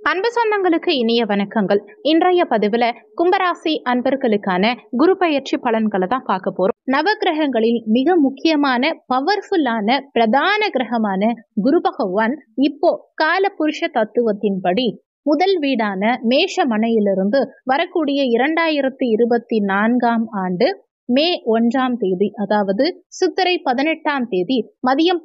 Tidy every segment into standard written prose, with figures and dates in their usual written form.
அன்பு சொந்தங்களுக்கு இனிய வணக்கங்கள். இன்றைய பதிவுல கும்பராசி அன்பர்களுக்கான குரு பயிற்சி பலன்களை தான் பார்க்க போறோம். நவகிரகங்களில் மிக முக்கியமான பவர்ஃபுல்லான பிரதான கிரகமான குரு பகவான் இப்போ காலபுருஷ தத்துவத்தின்படி முதல் வீடான மேஷ மனையிலிருந்து வரக்கூடிய 2024 ஆண்டு மே 1 அதாவது சித்திரை 18 மதியம்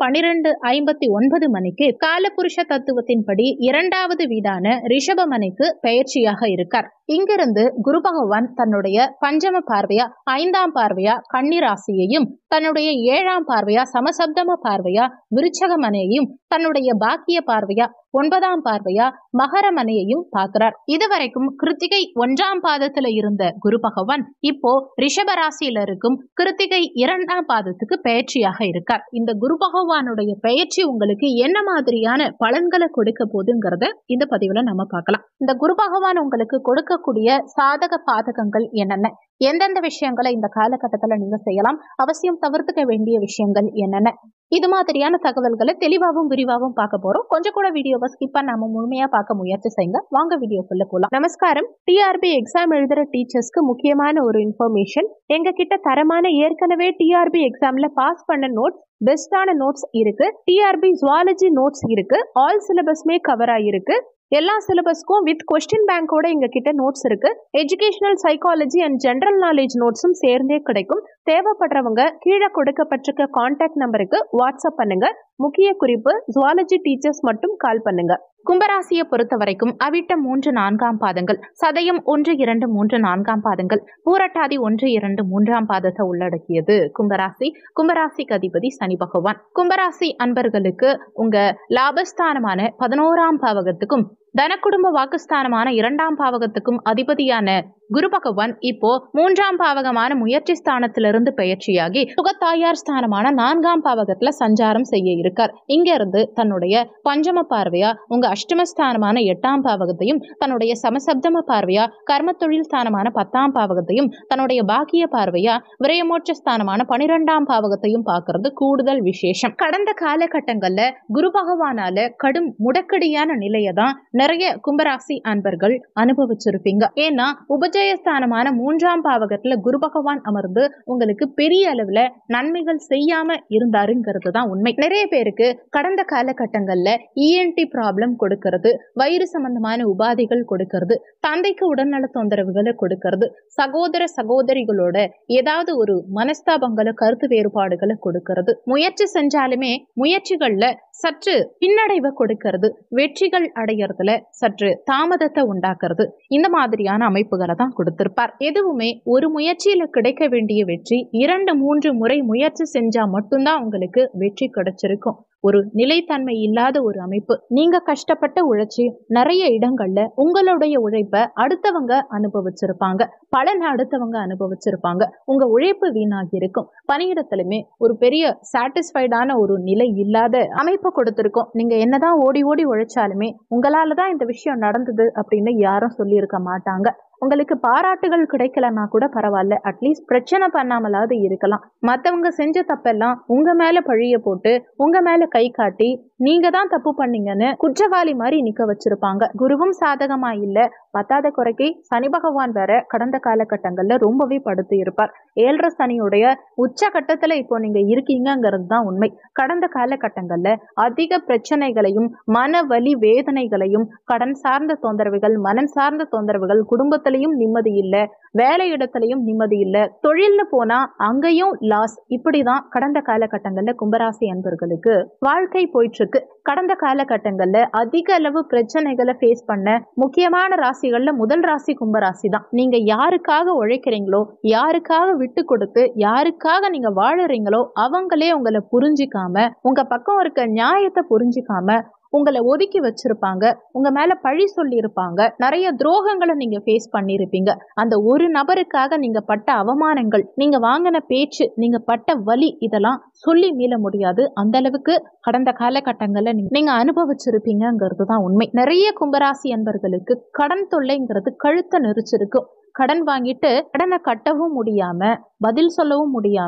12:59 மணிக்கு காலபுருஷ தத்துவத்தின்படி 2வது வீடான ரிஷப மனைக்கு பெயர்ச்சியாக இருக்கார். இங்கிருந்து குரு பகவான் தன்னுடைய பஞ்சம பார்வையா 5ஆம் பார்வையா கன்னிராசியையும் தன்னுடைய 7ஆம் பார்வையா சமசப்தம பார்வையா விருச்சக மனையையும் தன்னுடைய பாக்கிய பார்வையா 9ஆம் பார்வையா மகர மனையையும் பார்க்கிறார். இதுவரைக்கும் கிருத்திகை 1ஆம் பாதத்துல இருந்த குரு பகவான் இப்போ ரிஷப ராசியில இருக்கும் கிருத்திகை 2ஆம் பாதத்துக்கு பெயர்ச்சியாக இருக்கார். இந்த குரு பகவானுடைய பெயர்ச்சி உங்களுக்கு என்ன மாதிரியான பலன்களை கொடுக்க போகுதுங்கிறத இந்த பதிவுல நம்ம பார்க்கலாம். இந்த குரு பகவான் உங்களுக்கு கொடுக்கக்கூடிய சாதக பாதகங்கள் என்னென்ன, எந்தெந்த விஷயங்களை இந்த காலகட்டத்துல நீங்க செய்யலாம், அவசியம் தவிர்த்துக்க வேண்டிய விஷயங்கள் என்னென்ன, இது மாதிரியான தகவல்களை தெளிவாகவும் விரிவாகவும் பார்க்க போறோம். கொஞ்சம் கூட வீடியோவை ஸ்கிப் பண்ணாம முழுமையா பார்க்க முயற்சி செய்யுங்க. வாங்க வீடியோக்குள்ள போலாம். நமஸ்காரம். டிஆர்பி எக்ஸாம் எழுதுற டீச்சர்ஸ்க்கு முக்கியமான ஒரு இன்ஃபர்மேஷன். எங்க கிட்ட தரமான ஏற்கனவே டிஆர்பி எக்ஸாம்ல பாஸ் பண்ண நோட்ஸ், பெஸ்டான நோட்ஸ் இருக்கு. டிஆர்பி ஜுவாலஜி நோட்ஸ் இருக்கு. ஆல் சிலபஸ்மே கவர் ஆயிருக்கு. எல்லா சிலபஸ்க்கும் வித் கொஸ்டின் பேங்கோட எங்க கிட்ட நோட்ஸ் இருக்கு. Educational psychology and general knowledge நோட்ஸும் சேர்ந்தே கிடைக்கும். தேவைப்படுறவங்க கீழே கொடுக்கப்பட்டிருக்க கான்டாக்ட் நம்பருக்கு வாட்ஸ்அப் பண்ணுங்க. முக்கிய குறிப்பு, ஜுவாலஜி டீச்சர்ஸ் மட்டும் கால் பண்ணுங்க. கும்பராசியை பொறுத்த வரைக்கும் அவிட்டம் 3, 4ஆம் பாதங்கள், சதயம் 1, 2, 3, 4ஆம் பாதங்கள், பூரட்டாதி 1, 2, 3ஆம் பாதத்தை உள்ளடக்கியது கும்பராசி. கும்பராசிக்கு அதிபதி சனி பகவான். கும்பராசி அன்பர்களுக்கு உங்க லாபஸ்தானமான 11ஆம் பாவகத்துக்கும் தன குடும்ப வாக்குஸ்தானமான 2ஆம் பாவகத்துக்கும் அதிபதியான குரு பகவான் இப்போ 3ஆம் பாவகமான முயற்சி ஸ்தானத்திலிருந்து பெயர்ச்சியாகி சுகத்தாயார் ஸ்தானமான 4ஆம் பாவகத்துல சஞ்சாரம் செய்ய இருக்கார். இங்க இருந்து தன்னுடைய பஞ்சம பார்வையா உங்க அஷ்டமஸ்தானமான 8ஆம் பாவகத்தையும், தன்னுடைய சமசப்தம பார்வையா கர்ம தொழில் ஸ்தானமான 10ஆம் பாவகத்தையும், தன்னுடைய பாக்கிய பார்வையா விரயமோட்ச ஸ்தானமான 12ஆம் பாவகத்தையும் பார்க்கறது கூடுதல் விசேஷம். கடந்த காலகட்டங்கள்ல குரு பகவானால கடும் முடக்கடியான நிலையை தான் நிறைய கும்பராசி அன்பர்கள் அனுபவிச்சிருப்பீங்க. ஏன்னா உபஜயஸ்தானமான 3ஆம் பாவகத்துல குரு பகவான் அமர்ந்து உங்களுக்கு பெரிய அளவுல நன்மைகள் செய்யாம இருந்தாருங்கிறது தான் உண்மை. நிறைய பேருக்கு கடந்த காலகட்டங்கள்ல இஎன்டி ப்ராப்ளம் கொடுக்கிறது, வயிறு சம்பந்தமான உபாதைகள் கொடுக்கிறது, தந்தைக்கு உடல்நல தொந்தரவுகளை கொடுக்கிறது, சகோதர சகோதரிகளோட ஏதாவது ஒரு மனஸ்தாபங்களை கருத்து வேறுபாடுகளை கொடுக்கிறது, முயற்சி செஞ்சாலுமே முயற்சிகள்ல சற்று பின்னடைவை கொடுக்கிறது, வெற்றிகள் அடையறதுல சற்று தாமதத்தை உண்டாக்குறது, இந்த மாதிரியான அமைப்புகளை தான் கொடுத்திருப்பார். எதுவுமே ஒரு முயற்சியில கிடைக்க வேண்டிய வெற்றி 2, 3 முறை முயற்சி செஞ்சா மட்டும்தான் உங்களுக்கு வெற்றி கிடைச்சிருக்கும். ஒரு நிலைத்தன்மை இல்லாத ஒரு அமைப்பு. நீங்க கஷ்டப்பட்டு உழைச்சி நிறைய இடங்கள்ல உங்களுடைய உழைப்பை அடுத்தவங்க அனுபவிச்சிருப்பாங்க, பலன் அடுத்தவங்க அனுபவிச்சிருப்பாங்க. உங்க உழைப்பு வீணாகி இருக்கும். பணியிடத்திலுமே ஒரு பெரிய சாட்டிஸ்ஃபைடான ஒரு நிலை இல்லாத அமைப்பை கொடுத்திருக்கோம். நீங்க என்னதான் ஓடி ஓடி உழைச்சாலுமே உங்களாலதான் இந்த விஷயம் நடந்தது அப்படின்னு யாரும் சொல்லியிருக்க மாட்டாங்க. உங்களுக்கு பாராட்டுகள் கிடைக்கலன்னா கூட பரவாயில்ல, அட்லீஸ்ட் பிரச்சனை பண்ணாமலாவது இருக்கலாம். மற்றவங்க செஞ்ச தப்பெல்லாம் உங்க மேல பழிய போட்டு உங்க மேல கை காட்டி நீங்க தான் தப்பு பண்ணீங்கன்னு குற்றவாளி மாதிரி நிக்க வச்சிருப்பாங்க. குருவும் சாதகமா இல்ல, பத்தாத குறைக்கு சனி பகவான் வேற கடந்த காலகட்டங்கள்ல ரொம்பவே படுத்து இருப்பார். 7.5 சனியுடைய உச்சகட்டத்துல இப்போ நீங்க இருக்கீங்கிறது தான் உண்மை. கடந்த காலகட்டங்கள்ல அதிக பிரச்சனைகளையும் மன வலி வேதனைகளையும், கடன் சார்ந்த தொந்தரவுகள், மனம் சார்ந்த தொந்தரவுகள், குடும்பத்திலையும் நிம்மதி இல்ல, வேலை இடத்திலையும் நிம்மதி இல்ல, தொழில்னு போனா அங்கேயும் லாஸ், இப்படிதான் கடந்த காலகட்டங்கள்ல கும்பராசி அன்பர்களுக்கு வாழ்க்கை போயிட்டு இருக்கு. கடந்த காலகட்டங்கள்ல அதிக அளவு பிரச்சனைகளை ஃபேஸ் பண்ண முக்கியமான ராசிகள்ல முதல் ராசி கும்பராசி தான். நீங்க யாருக்காக உழைக்கிறீங்களோ, யாருக்காக விட்டு கொடுத்து யாருக்காக நீங்க வாழறீங்களோ அவங்களே உங்களை புரிஞ்சிக்காம, உங்க பக்கம் இருக்க நியாயத்தை புரிஞ்சிக்காம உங்களை ஒதுக்கி வச்சிருப்பாங்க, உங்க மேல பழி சொல்லி இருப்பாங்க, நிறைய துரோகங்களை நீங்க ஃபேஸ் பண்ணிருப்பீங்க. அந்த ஒரு நபருக்காக நீங்க பட்ட அவமானங்கள், நீங்க வாங்கின பேச்சு, நீங்க பட்ட வலி, இதெல்லாம் சொல்லி மீள முடியாது. அந்த அளவுக்கு கடந்த காலகட்டங்கள்ல நீங்க அனுபவிச்சிருப்பீங்கிறது தான் உண்மை. நிறைய கும்பராசி அன்பர்களுக்கு கடன் தொல்லைங்கிறது கழுத்தை நெரிச்சிருக்கும். கடன் வாங்கிட்டு கடனை கட்டவும் முடியாம, பதில் சொல்லவும் முடியாம,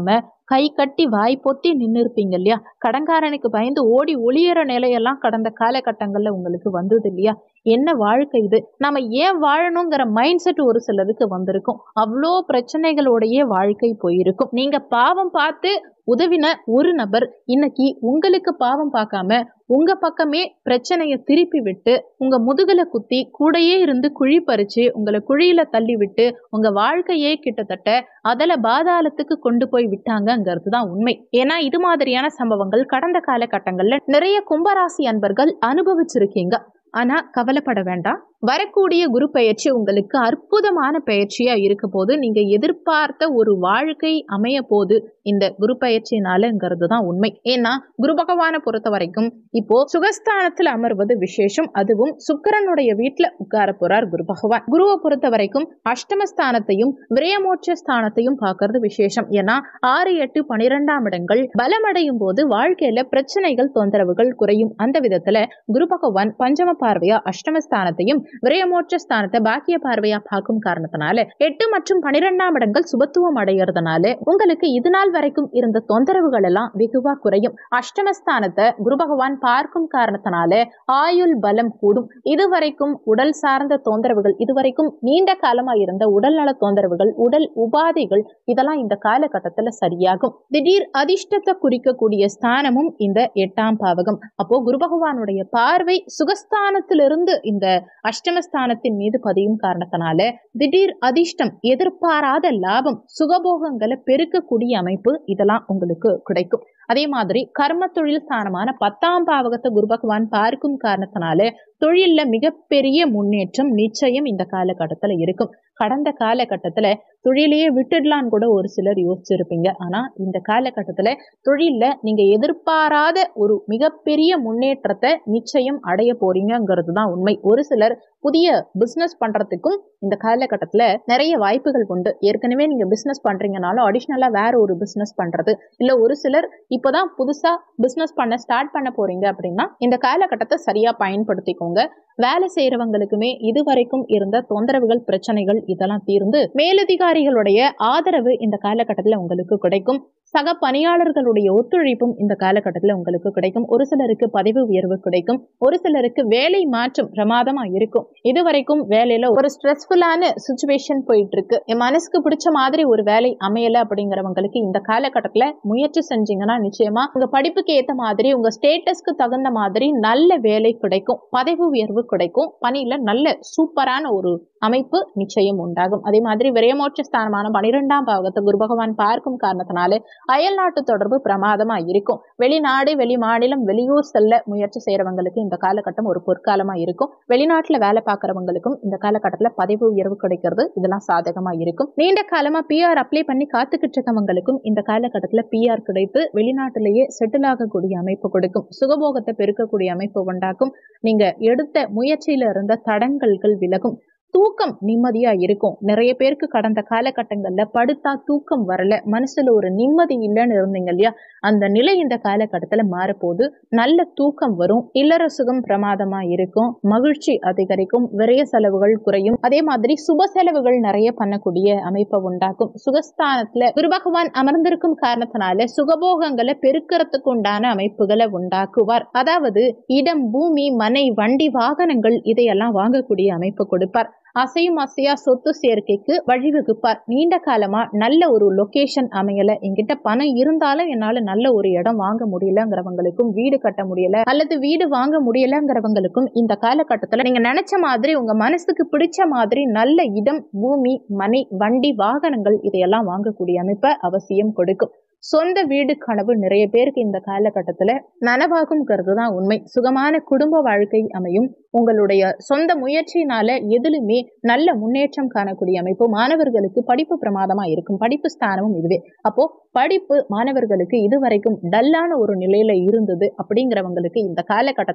கை கட்டி வாய் பொத்தி நின்று இருப்பீங்க இல்லையா? கடன்காரனுக்கு பயந்து ஓடி ஒளியற நிலையெல்லாம் கடந்த காலகட்டங்கள்ல உங்களுக்கு வந்தது இல்லையா? என்ன வாழ்க்கை இது, நம்ம ஏன் வாழணுங்கிற மைண்ட் செட் ஒரு சிலருக்கு வந்திருக்கும். அவ்வளோ பிரச்சனைகளோடைய வாழ்க்கை போயிருக்கும். நீங்க பாவம் பார்த்து உதவின ஒரு நபர் இன்னைக்கு உங்களுக்கு பாவம் பார்க்காம உங்க பக்கமே பிரச்சனைய திருப்பி விட்டு உங்க முதுகுல குத்தி கூடையே இருந்து குழி பறிச்சு உங்களை குழியில தள்ளி விட்டு உங்க வாழ்க்கையே கிட்டத்தட்ட அதல பாதாளத்துக்கு கொண்டு போய் விட்டாங்கிறது தான் உண்மை. ஏன்னா இது மாதிரியான சம்பவங்கள் கடந்த காலகட்டங்கள்ல நிறைய கும்பராசி அன்பர்கள் அனுபவிச்சிருக்கீங்க. ஆனா கவலைப்பட வேண்டாம். வரக்கூடிய குரு பயிற்சி உங்களுக்கு அற்புதமான பயிற்சியா இருக்க போது, நீங்க எதிர்பார்த்த ஒரு வாழ்க்கை அமைய போது இந்த குரு பயிற்சினாலங்கிறது தான் உண்மை. ஏன்னா குரு பகவானை பொறுத்த வரைக்கும் இப்போ சுகஸ்தானத்துல அமர்வது விசேஷம். அதுவும் சுக்கிரனுடைய வீட்டுல உட்கார போறார் குரு பகவான். குருவை பொறுத்த வரைக்கும் அஷ்டமஸ்தானத்தையும் விரயமோட்ச ஸ்தானத்தையும் பார்க்கறது விசேஷம். ஏன்னா 6, 8, 12ஆம் இடங்கள் பலமடையும் போது வாழ்க்கையில பிரச்சனைகள் தொந்தரவுகள் குறையும். அந்த விதத்துல குரு பகவான் பஞ்சம பார்வையா அஷ்டமஸ்தானத்தையும் விரயமோட்ச ஸ்தானத்தை பாக்கிய பார்வையா பார்க்கும் காரணத்தினால 8 மற்றும் 12ஆம் இடங்கள் சுபத்துவம் அடைகிறதுனால உங்களுக்கு இது நாள் வரைக்கும் இருந்த தொந்தரவுகள் எல்லாம் வெகுவா குறையும். அஷ்டமஸ்தானத்தை குரு பகவான் பார்க்கும் காரணத்தினால ஆயுள் பலம் கூடும். இதுவரைக்கும் உடல் சார்ந்த தொந்தரவுகள், இதுவரைக்கும் நீண்ட காலமா இருந்த உடல் நல தொந்தரவுகள், உடல் உபாதைகள் இதெல்லாம் இந்த காலகட்டத்துல சரியாகும். திடீர் அதிர்ஷ்டத்தை குறிக்கக்கூடிய ஸ்தானமும் இந்த 8ஆம் பாவகம். அப்போ குரு பகவானுடைய பார்வை சுகஸ்தானத்திலிருந்து இந்த அஷ்டமஸ்தானத்தின் மீது பதியும் காரணத்தினால திடீர் அதிர்ஷ்டம், எதிர்பாராத லாபம், சுகபோகங்களை பெருக்கக்கூடிய அமைப்பு இதெல்லாம் உங்களுக்கு கிடைக்கும். அதே மாதிரி கர்ம தொழில் ஸ்தானமான 10ஆம் பாவகத்தை குரு பகவான் பார்க்கும் காரணத்தினால தொழில்ல மிகப்பெரிய முன்னேற்றம் நிச்சயம் இந்த காலகட்டத்துல இருக்கும். கடந்த காலகட்டத்துல தொழிலையே விட்டுடலான்னு கூட ஒரு சிலர் யோசிச்சிருப்பீங்க. ஆனா இந்த காலகட்டத்துல தொழில்ல நீங்க எதிர்பாராத ஒரு மிகப்பெரிய முன்னேற்றத்தை நிச்சயம் அடைய போறீங்கிறது தான் உண்மை. ஒரு சிலர் புதிய பிசினஸ் பண்றதுக்கும் இந்த காலகட்டத்துல நிறைய வாய்ப்புகள் உண்டு. ஏற்கனவே நீங்க பிசினஸ் பண்றீங்கனாலும் அடிஷனலா வேற ஒரு பிசினஸ் பண்றது, இல்ல ஒரு சிலர் இப்பதான் புதுசா பிசினஸ் பண்ண ஸ்டார்ட் பண்ண போறீங்க அப்படின்னா இந்த காலகட்டத்தை சரியா பயன்படுத்திக்கோங்க. வேலை செய்யறவங்களுக்குமே இதுவரைக்கும் இருந்த தொந்தரவுகள் பிரச்சனைகள் இதெல்லாம் தீர்ந்து மேலதிகாரிகளுடைய ஆதரவு இந்த காலகட்டத்துல உங்களுக்கு கிடைக்கும். சக பணியாளர்களுடைய ஒத்துழைப்பும் இந்த காலகட்டத்துல உங்களுக்கு கிடைக்கும். ஒரு சிலருக்கு பதவி உயர்வு கிடைக்கும். ஒரு சிலருக்கு வேலை மாற்றம் பிரமாதமா இருக்கும். இதுவரைக்கும் வேலையில ஒரு ஸ்ட்ரெஸ்ஃபுல்லான சிச்சுவேஷன் போயிட்டு இருக்கு, என் மனசுக்கு பிடிச்ச மாதிரி ஒரு வேலை அமையல அப்படிங்கிறவங்களுக்கு இந்த காலகட்டத்துல முயற்சி செஞ்சீங்கன்னா நிச்சயமா உங்க படிப்புக்கு ஏத்த மாதிரி உங்க ஸ்டேட்டஸ்க்கு தகுந்த மாதிரி நல்ல வேலை கிடைக்கும், பதவி உயர்வு கிடைக்கும், பணியில நல்ல சூப்பரான ஒரு அமைப்பு நிச்சயம் உண்டாகும். அதே மாதிரி விரயமோட்ச ஸ்தானமான 12ஆம் பாவகத்தை குரு பகவான் பார்க்கும் காரணத்தினால அயல் நாட்டு தொடர்பு பிரமாதமா இருக்கும். வெளிநாடு, வெளி மாநிலம், வெளியூர் செல்ல முயற்சி செய்யறவங்களுக்கு இந்த காலகட்டம் ஒரு பொற்காலமா இருக்கும். வெளிநாட்டுல வேலை பார்க்கறவங்களுக்கும் இந்த காலகட்டத்துல பதவி உயர்வு கிடைக்கிறது இதெல்லாம் சாதகமா இருக்கும். நீண்ட காலமா PR அப்ளை பண்ணி காத்துக்கிட்டு இருக்கவங்களுக்கும் இந்த காலகட்டத்துல PR கிடைத்து வெளிநாட்டிலேயே செட்டில் ஆகக்கூடிய அமைப்பு கொடுக்கும். சுகபோகத்தை பெருக்கக்கூடிய அமைப்பு உண்டாக்கும். நீங்க எடுத்த முயற்சியில இருந்த தடங்கல்கள் விலகும். தூக்கம் நிம்மதியா இருக்கும். நிறைய பேருக்கு கடந்த காலகட்டங்கள்ல படுத்தா தூக்கம் வரல, மனசுல ஒரு நிம்மதி இல்லைன்னு இருந்தீங்க இல்லையா, அந்த நிலை இந்த காலகட்டத்துல மாறப்போது நல்ல தூக்கம் வரும். இல்லற சுகம் பிரமாதமா இருக்கும். மகிழ்ச்சி அதிகரிக்கும். விரய செலவுகள் குறையும். அதே மாதிரி சுப செலவுகள் நிறைய பண்ணக்கூடிய அமைப்பை உண்டாக்கும். சுகஸ்தானத்துல குரு பகவான் அமர்ந்திருக்கும் காரணத்தினால சுகபோகங்களை பெருக்கிறதுக்கு உண்டான அமைப்புகளை உண்டாக்குவார். அதாவது இடம், பூமி, மனை, வண்டி, வாகனங்கள் இதையெல்லாம் வாங்கக்கூடிய அமைப்பு கொடுப்பார். அசையும் அசையா சொத்து சேர்க்கைக்கு வழிவகுப்பார். நீண்ட காலமா நல்ல ஒரு லொகேஷன் அமையல, என்கிட்ட பணம் இருந்தாலும் என்னால நல்ல ஒரு இடம் வாங்க முடியலங்கிறவங்களுக்கும், வீடு கட்ட முடியல அல்லது வீடு வாங்க முடியலங்கிறவங்களுக்கும் இந்த காலகட்டத்துல நீங்க நினைச்ச மாதிரி உங்க மனசுக்கு பிடிச்ச மாதிரி நல்ல இடம், பூமி, மனை, வண்டி, வாகனங்கள் இதையெல்லாம் வாங்கக்கூடிய அமைப்பை அவசியம் கொடுக்கும். சொந்த வீடு கனவு நிறைய பேருக்கு இந்த காலகட்டத்துல நனவாகும்ங்கிறது தான் உண்மை. சுகமான குடும்ப வாழ்க்கை அமையும். உங்களுடைய சொந்த முயற்சியினால எதிலுமே நல்ல முன்னேற்றம் காணக்கூடிய அமைப்பு. மாணவர்களுக்கு படிப்பு பிரமாதமா இருக்கும். படிப்பு ஸ்தானமும் இதுவே. அப்போ படிப்பு மாணவர்களுக்கு இதுவரைக்கும் டல்லான ஒரு நிலையில இருந்தது அப்படிங்கிறவங்களுக்கு இந்த காலகட்டத்துல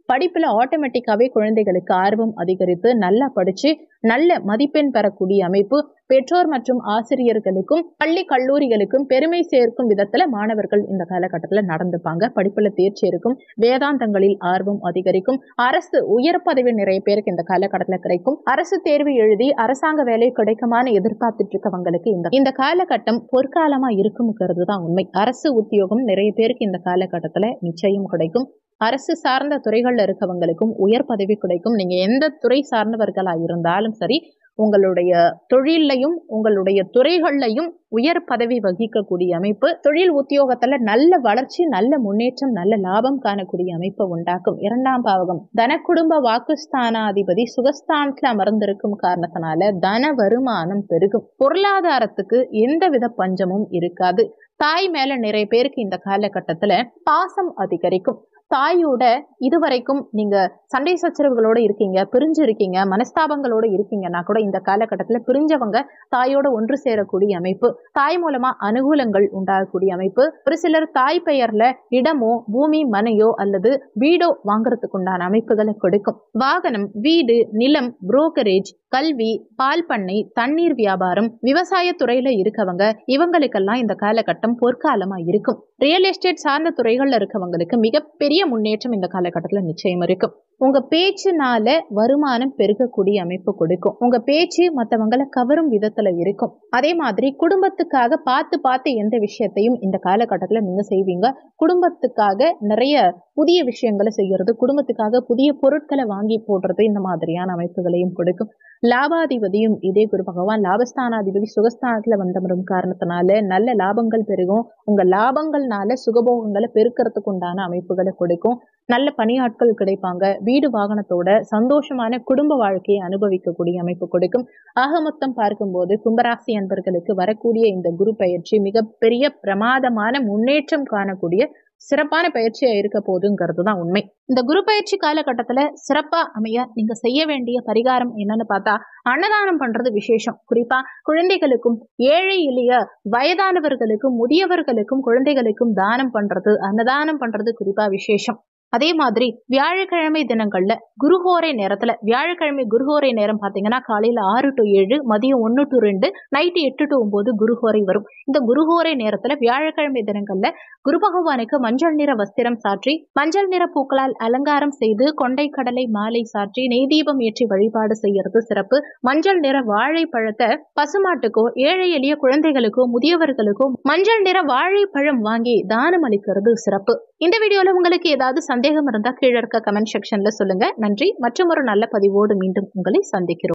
படிப்புல ஆட்டோமேட்டிக்காவே குழந்தைகளுக்கு ஆர்வம் அதிகரித்து நல்லா படிச்சு நல்ல மதிப்பெண் பெறக்கூடிய அமைப்பு பெற்றோர் மற்றும் ஆசிரியர்களுக்கும் பள்ளி கல்லூரிகளுக்கும் பெருமை சேர்க்கும் விதத்துல மாணவர்கள் இந்த காலகட்டத்துல நடந்துப்பாங்க. படிப்புல தேர்ச்சி இருக்கும், வேதாந்தங்களில் ஆர்வம் அதிகரிக்கும், அரசு உயர் பதவி நிறைய பேருக்கு இந்த காலகட்டத்துல கிடைக்கும். அரசு தேர்வு எழுதி அரசாங்க வேலை கிடைக்குமான்னு எதிர்பார்த்துட்டு இருக்கவங்களுக்கு இந்த காலகட்டம் பொற்காலமா இருக்கும்ங்கிறது தான் உண்மை. அரசு உத்தியோகம் நிறைய பேருக்கு இந்த காலகட்டத்துல நிச்சயம் கிடைக்கும். அரசு சார்ந்த துறைகள்ல இருக்கவங்களுக்கும் உயர் பதவி கிடைக்கும். நீங்க எந்த துறை சார்ந்தவர்களா இருந்தாலும் சரி, உங்களுடைய தொழிலையும் உங்களுடைய துறைகள்லையும் உயர் பதவி வகிக்கக்கூடிய அமைப்பு, தொழில் உத்தியோகத்துல நல்ல வளர்ச்சி, நல்ல முன்னேற்றம், நல்ல லாபம் காணக்கூடிய அமைப்பை உண்டாக்கும். 2ஆம் பாவகம் தன குடும்ப வாக்குஸ்தானாதிபதி சுகஸ்தானத்துல அமர்ந்திருக்கும் காரணத்தினால தன வருமானம் பெருகும். பொருளாதாரத்துக்கு எந்தவித பஞ்சமும் இருக்காது. தாய் மேல நிறைய பேருக்கு இந்த காலகட்டத்துல பாசம் அதிகரிக்கும். தாயோட இதுவரைக்கும் நீங்க சண்டை சச்சரவுகளோட இருக்கீங்க, பிரிஞ்சு இருக்கீங்க, மனஸ்தாபங்களோட இருக்கீங்கன்னா கூட இந்த காலகட்டத்துல பிரிஞ்சவங்க தாயோட ஒன்று சேரக்கூடிய அமைப்பு, தாய் மூலமா அனுகூலங்கள் உண்டாகக்கூடிய அமைப்பு. ஒரு சிலர் தாய் பெயர்ல இடமோ பூமி மனையோ அல்லது வீடோ வாங்குறதுக்கு உண்டான அமைப்புகளை கொடுக்கும். வாகனம், வீடு, நிலம், புரோக்கரேஜ், கல்வி, பால் பண்ணை, தண்ணீர் வியாபாரம், விவசாய துறையில இருக்கவங்க இவங்களுக்கெல்லாம் இந்த காலகட்டம் பொற்காலமா இருக்கும். ரியல் எஸ்டேட் சார்ந்த துறைகள்ல இருக்கவங்களுக்கு மிகப்பெரிய முன்னேற்றம் இந்த காலகட்டத்துல நிச்சயம் இருக்கும். உங்க பேச்சுனால வருமானம் பெருகக்கூடிய அமைப்பு கொடுக்கும். உங்க பேச்சு மற்றவங்களை கவரும் விதத்துல இருக்கும். அதே மாதிரி குடும்பத்துக்காக பார்த்து எந்த விஷயத்தையும் இந்த காலகட்டத்துல நீங்க செய்வீங்க. குடும்பத்துக்காக நிறைய புதிய விஷயங்களை செய்யறது, குடும்பத்துக்காக புதிய பொருட்களை வாங்கி போடுறது, இந்த மாதிரியான அமைப்புகளையும் கொடுக்கும். லாபாதிபதியும் இதே குரு பகவான் லாபஸ்தானாதிபதி சுகஸ்தானத்துல வந்தமரும் காரணத்தினால நல்ல லாபங்கள் பெருகும். உங்க லாபங்கள்னால சுகபோகங்களை பெருக்கிறதுக்கு உண்டான அமைப்புகளை கொடுக்கும். நல்ல பணியாட்கள் கிடைப்பாங்க. வீடு வாகனத்தோட சந்தோஷமான குடும்ப வாழ்க்கையை அனுபவிக்கக்கூடிய அமைப்பு கொடுக்கும். ஆக மொத்தம் பார்க்கும்போது கும்பராசி அன்பர்களுக்கு வரக்கூடிய இந்த குரு பயிற்சி மிகப்பெரிய பிரமாதமான முன்னேற்றம் காணக்கூடிய சிறப்பான பயிற்சியா இருக்க போதுங்கிறது தான் உண்மை. இந்த குரு பயிற்சி காலகட்டத்துல சிறப்பா அமைய நீங்க செய்ய வேண்டிய பரிகாரம் என்னன்னு பார்த்தா, அன்னதானம் பண்றது விசேஷம். குறிப்பா குழந்தைகளுக்கும், ஏழை எளிய வயதானவர்களுக்கும், முதியவர்களுக்கும், குழந்தைகளுக்கும் தானம் பண்றது, அன்னதானம் பண்றது குறிப்பா விசேஷம். அதே மாதிரி வியாழக்கிழமை தினங்கள்ல குருஹோரை நேரத்துல, வியாழக்கிழமை குருஹோரை நேரம் பாத்தீங்கன்னா காலையில 6 to 7, மதியம் 1 to 2, நைட்டு 8 to 9 குருஹோரை வரும். இந்த குருஹோரை நேரத்துல வியாழக்கிழமை தினங்கள்ல குரு பகவானுக்கு மஞ்சள் நிற வஸ்திரம் சாற்றி, மஞ்சள் நிற பூக்களால் அலங்காரம் செய்து, கொண்டை கடலை மாலை சாற்றி, நெய் தீபம் ஏற்றி வழிபாடு செய்யறது சிறப்பு. மஞ்சள் நிற வாழைப்பழத்தை பசுமாட்டுக்கோ, ஏழை எளிய குழந்தைகளுக்கோ, முதியவர்களுக்கோ மஞ்சள் நிற வாழைப்பழம் வாங்கி தானம் அளிக்கிறது சிறப்பு. இந்த வீடியோல உங்களுக்கு ஏதாவது சந்தேகம் இருந்தா கீழே இருக்க கமெண்ட் செக்ஷன்ல சொல்லுங்க. நன்றி. மற்றும் ஒரு நல்ல பதிவோடு மீண்டும் உங்களை சந்திக்கிறோம்.